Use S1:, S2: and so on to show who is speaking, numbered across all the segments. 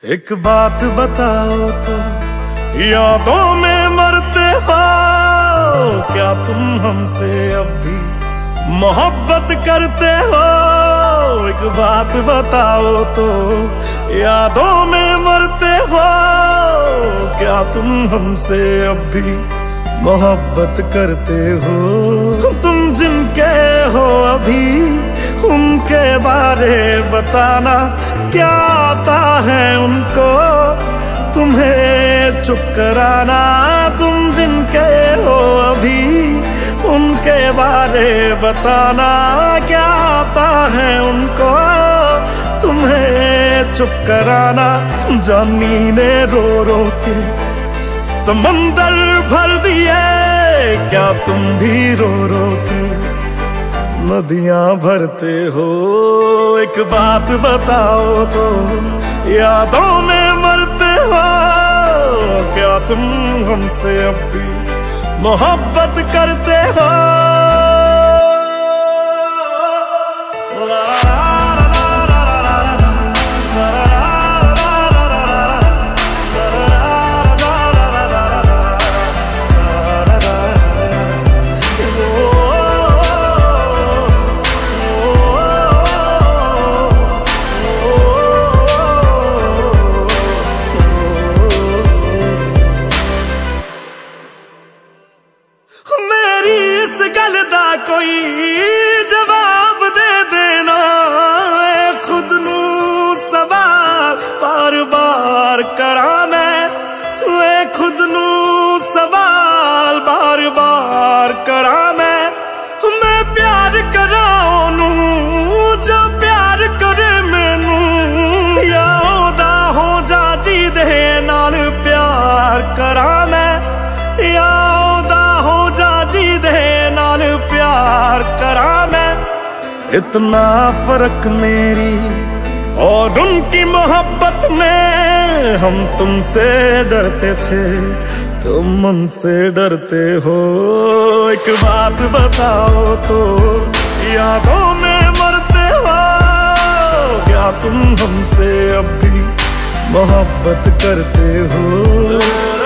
S1: एक बात बताओ तो, यादों में मरते हो क्या तुम हमसे अब भी मोहब्बत करते हो? एक बात बताओ तो, यादों में मरते हो क्या तुम हमसे अब भी मोहब्बत करते हो? तुम जिनके हो अभी उनके बारे बताना, क्या आता है उनको तुम्हें चुप कराना? तुम जिनके हो अभी उनके बारे बताना, क्या आता है उनको तुम्हें चुप कराना? जानी ने रो रो के समंदर भर दिए, क्या तुम भी रो रो के नदियां भरते हो? एक बात बताओ तो, यादों में मरते हो क्या तुम हमसे अब भी मोहब्बत करते हो? मेरी इस गल दा कोई जवाब दे देना, खुद नू सवाल बार बार करा मैं, खुद नू सवाल बार बार करा मैं प्यार करा ओनू जो प्यार करे मैनू, या ओदा हो जा जी दे नाल प्यार करा मैं, या प्यार करा मैं। इतना फर्क मेरी और उनकी मोहब्बत में, हम तुमसे डरते थे तुम उनसे डरते हो। एक बात बताओ तो, यादों में मरते हो क्या तुम हमसे अब भी मोहब्बत करते हो?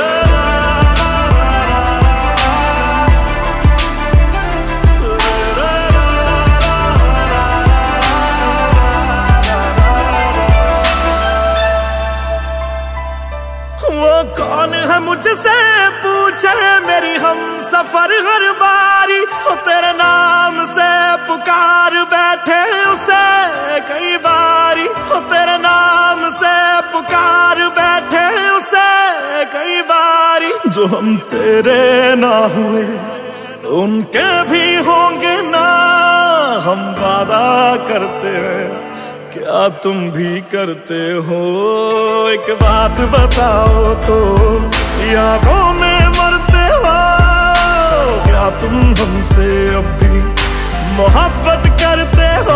S1: वो कौन है मुझसे पूछे मेरी हम सफर हर बारी, वो तेरे नाम से पुकार बैठे उसे कई बारी, वो तेरे नाम से पुकार बैठे उसे कई बारी। जो हम तेरे ना हुए उनके भी होंगे ना, हम वादा करते हैं क्या तुम भी करते हो? एक बात बताओ तो, यादों में मरते हो क्या तुम हमसे अब भी मोहब्बत करते हो?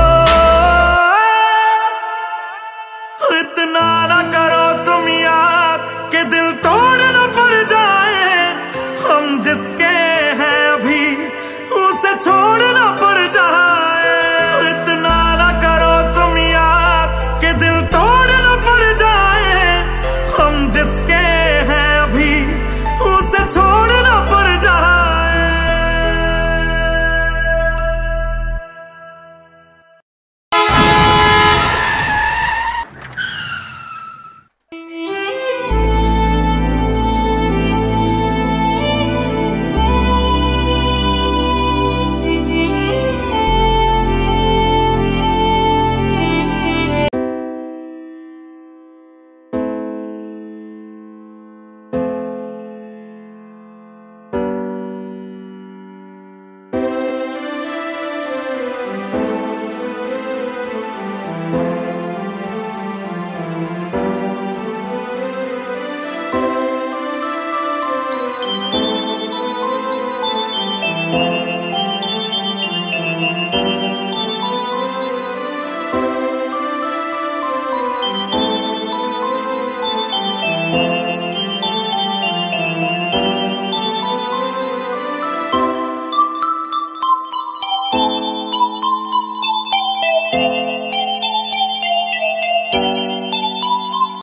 S1: इतना ना करो तुम याद कि दिल तोड़ न पड़ जाए, हम जिसके हैं अभी उसे छोड़ न पड़